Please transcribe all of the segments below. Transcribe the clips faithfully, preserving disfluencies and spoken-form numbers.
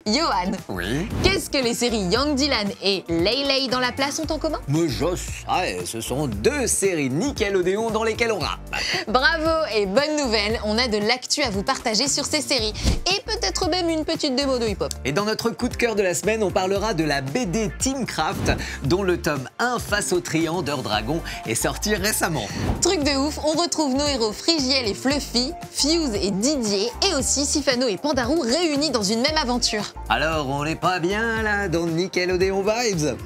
Johan, Oui. qu'est-ce que les séries Young Dylan et Lay Lay dans la place ont en commun? Mais je sais, ce sont deux séries Nickelodeon dans lesquelles on rappe. Bravo et bonne nouvelle, on a de l'actu à vous partager sur ces séries et peut-être même une petite démo de hip-hop. Et dans notre coup de cœur de la semaine, on parlera de la B D Teamcraft, dont le tome un Face au Triant d'Heure Dragon est sorti récemment. Truc de ouf, on retrouve nos héros Frigiel et Fluffy, Fuse et Didier et aussi Sifano et Pandarou réunis dans une même aventure. Alors, on n'est pas bien là dans Nickelodeon Vibes?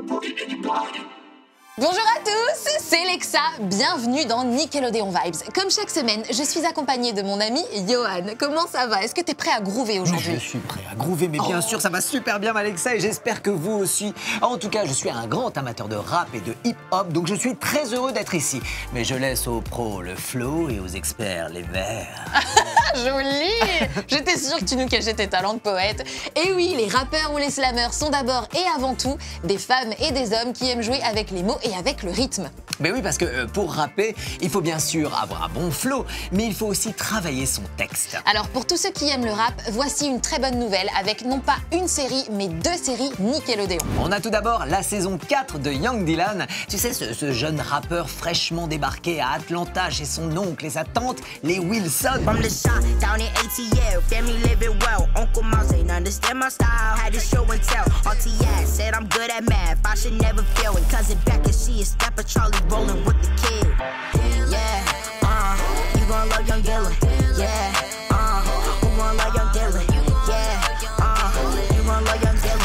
Bonjour à tous, c'est Lexa, bienvenue dans Nickelodeon Vibes. Comme chaque semaine, je suis accompagnée de mon ami Johan. Comment ça va? Est-ce que t'es prêt à groover aujourd'hui? Je suis prêt à groover, mais bien Oh. sûr, ça va super bien Alexa et j'espère que vous aussi. En tout cas, je suis un grand amateur de rap et de hip-hop, donc je suis très heureux d'être ici. Mais je laisse aux pros le flow et aux experts les vers. Joli! J'étais sûre que tu nous cachais tes talents de poète. Et oui, les rappeurs ou les slammers sont d'abord et avant tout des femmes et des hommes qui aiment jouer avec les mots et avec le rythme. Mais oui, parce que euh, pour rapper, il faut bien sûr avoir un bon flow, mais il faut aussi travailler son texte. Alors pour tous ceux qui aiment le rap, voici une très bonne nouvelle avec non pas une série, mais deux séries Nickelodeon. On a tout d'abord la saison quatre de Young Dylan. Tu sais, ce, ce jeune rappeur fraîchement débarqué à Atlanta chez son oncle et sa tante, les Wilson. From the shop down in A T L, family living well. Uncle Mouse ain't understand my style. Had to show and tell. R T S said I'm good at math. I should never fail. And cousin Becca, she is stepper Charlie rolling with the kid. Yeah, uh, you gon' love Young Dylan. Yeah, uh, who gon' love Young Dylan? Yeah, uh, you gon' love Young Dylan.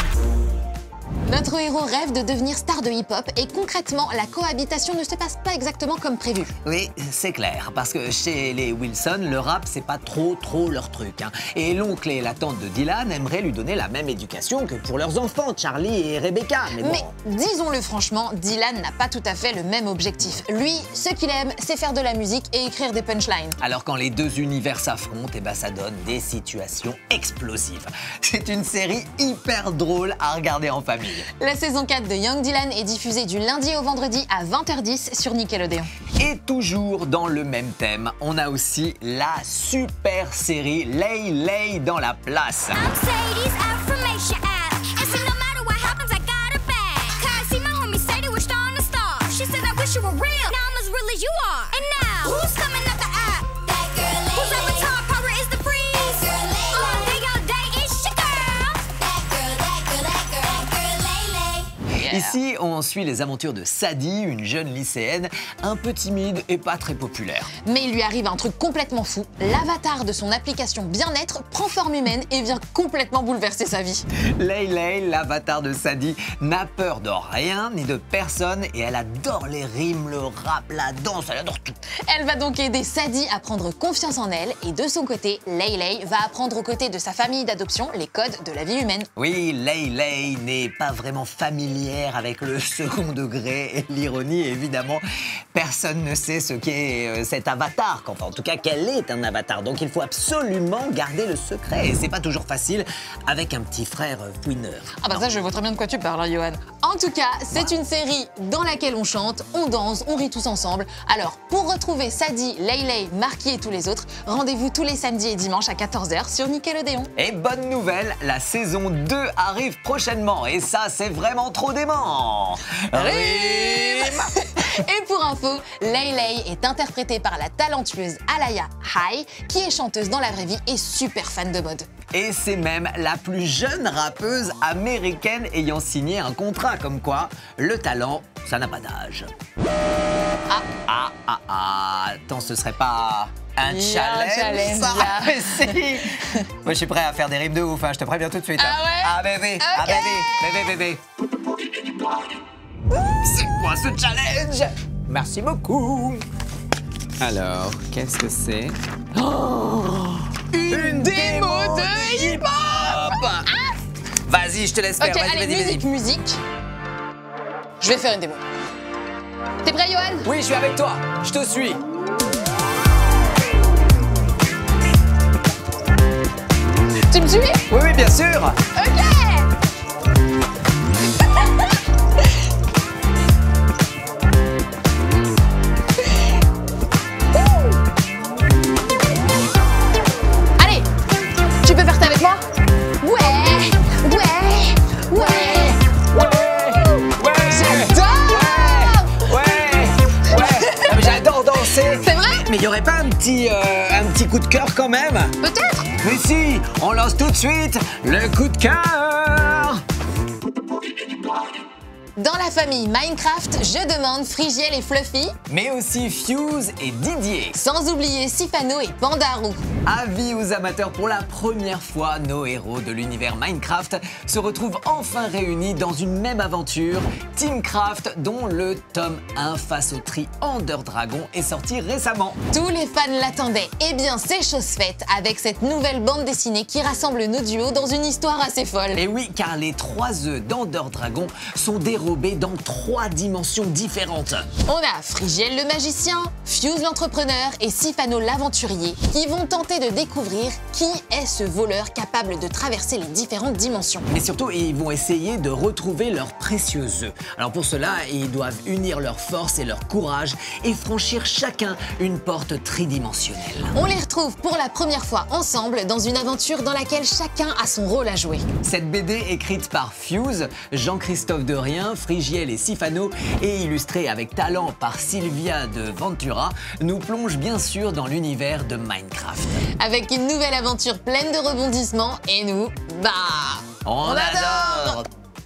Notre héros rêve de devenir star de hip-hop et concrètement, la cohabitation ne se passe pas exactement comme prévu. Oui, c'est clair, parce que chez les Wilson, le rap, c'est pas trop, trop leur truc. Hein. Et l'oncle et la tante de Dylan aimeraient lui donner la même éducation que pour leurs enfants, Charlie et Rebecca. Mais bon... Mais disons-le franchement, Dylan n'a pas tout à fait le même objectif. Lui, ce qu'il aime, c'est faire de la musique et écrire des punchlines. Alors quand les deux univers s'affrontent, eh ben ça donne des situations explosives. C'est une série hyper drôle à regarder en famille. La saison quatre de Young Dylan est diffusée du lundi au vendredi à vingt heures dix sur Nickelodeon. Et toujours dans le même thème, on a aussi la super série Lay Lay dans la place. I'm Sadie's affirmation ass. And see, no matter what happens, I got it back. Cause see, my homie Sadie wished on a star. She said, I wish you were real. Now I'm as real as you are. And now, who's coming up the app? That girl Lay Who's on the top? Power is the freeze. That girl Lay All day, all day, it's your girl. That girl, that girl, that girl, that girl Lay Lay. Yeah. Ici, on suit les aventures de Sadie, une jeune lycéenne un peu timide et pas très populaire. Mais il lui arrive un truc complètement fou. L'avatar de son application bien-être prend forme humaine et vient complètement bouleverser sa vie. Lay Lay, l'avatar de Sadie, n'a peur de rien ni de personne et elle adore les rimes, le rap, la danse, elle adore tout. Elle va donc aider Sadie à prendre confiance en elle et de son côté, Lay Lay va apprendre aux côtés de sa famille d'adoption les codes de la vie humaine. Oui, Lay Lay n'est pas vraiment familière avec le second degré et l'ironie, évidemment. Personne ne sait ce qu'est euh, cet avatar, enfin en tout cas qu'elle est un avatar, donc il faut absolument garder le secret et c'est pas toujours facile avec un petit frère euh, fouineur. Ah bah Non. ça, je vois très bien de quoi tu parles, hein, Johan. En tout cas, c'est une série dans laquelle on chante, on danse, on rit tous ensemble. Alors, pour retrouver Sadie, Lay Lay, Marky et tous les autres, rendez-vous tous les samedis et dimanches à quatorze heures sur Nickelodeon. Et bonne nouvelle, la saison deux arrive prochainement et ça c'est vraiment trop dément. Rime. Et pour info, Lay Lay est interprétée par la talentueuse Alaya High, qui est chanteuse dans la vraie vie et super fan de mode. Et c'est même la plus jeune rappeuse américaine ayant signé un contrat comme quoi le talent, ça n'a pas d'âge. Ah. Ah, ah, ah, attends, ce serait pas un Il y a un challenge, challenge, ça? là. Mais si. Moi, je suis prêt à faire des rimes de ouf, hein, je te préviens tout de suite. hein. Ah ouais? Ah bébé, ah Ok. bébé, bébé, bébé. C'est quoi ce challenge? Merci beaucoup. Alors, qu'est-ce que c'est? Une démo de hip-hop. Vas-y, je te laisse faire. Ok, Vas-y, allez, vas-y, musique, vas-y. musique. Je vais faire une démo. T'es prêt, Johan? Oui, je suis avec toi. Je te suis. Tu me suis? Oui, oui, bien sûr. Ok. Allez, tu peux faire ça avec moi? Ouais. petit, euh, un petit coup de cœur quand même? Peut-être. Mais si, on lance tout de suite le coup de cœur. Dans la famille Minecraft, je demande Frigiel et Fluffy, Mais aussi Fuse et Didier. sans oublier Sifano et Pandarou. Avis aux amateurs, pour la première fois, nos héros de l'univers Minecraft se retrouvent enfin réunis dans une même aventure, Teamcraft, dont le tome un face au tri Ender Dragon est sorti récemment. Tous les fans l'attendaient. Eh bien, c'est chose faite avec cette nouvelle bande dessinée qui rassemble nos duos dans une histoire assez folle. Et oui, car les trois œufs d'Ender Dragon sont dérobés dans trois dimensions différentes. On a Frigiel le magicien, Fuse l'entrepreneur et Sifano l'aventurier qui vont tenter de découvrir qui est ce voleur capable de traverser les différentes dimensions. Mais surtout, ils vont essayer de retrouver leurs précieux œufs. Alors pour cela, ils doivent unir leurs forces et leur courage et franchir chacun une porte tridimensionnelle. On les retrouve pour la première fois ensemble dans une aventure dans laquelle chacun a son rôle à jouer. Cette B D écrite par Fuse, Jean-Christophe Derien, Frigiel et Sifano et illustrée avec talent par Sylvia de Ventura, nous plonge bien sûr dans l'univers de Minecraft. Avec une nouvelle aventure pleine de rebondissements et nous, bah, On, adore.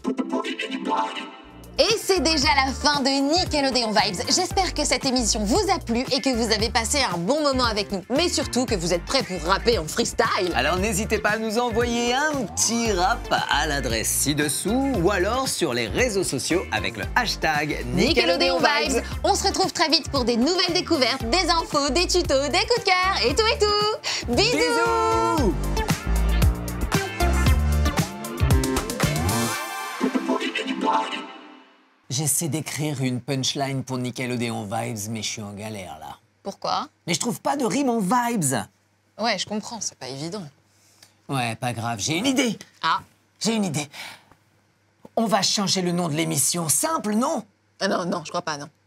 Et c'est déjà la fin de Nickelodeon Vibes. J'espère que cette émission vous a plu et que vous avez passé un bon moment avec nous. Mais surtout que vous êtes prêts pour rapper en freestyle. Alors n'hésitez pas à nous envoyer un petit rap à l'adresse ci-dessous ou alors sur les réseaux sociaux avec le hashtag Nickelodeon Vibes. On se retrouve très vite pour des nouvelles découvertes, des infos, des tutos, des coups de cœur et tout et tout. Bisous, Bisous. J'essaie d'écrire une punchline pour Nickelodeon Vibes, mais je suis en galère là. Pourquoi? Mais je trouve pas de rime en vibes. Ouais, je comprends, c'est pas évident. Ouais, pas grave, j'ai une idée. Ah, J'ai une idée. On va changer le nom de l'émission. Simple, non? ah non, non, je crois pas, non.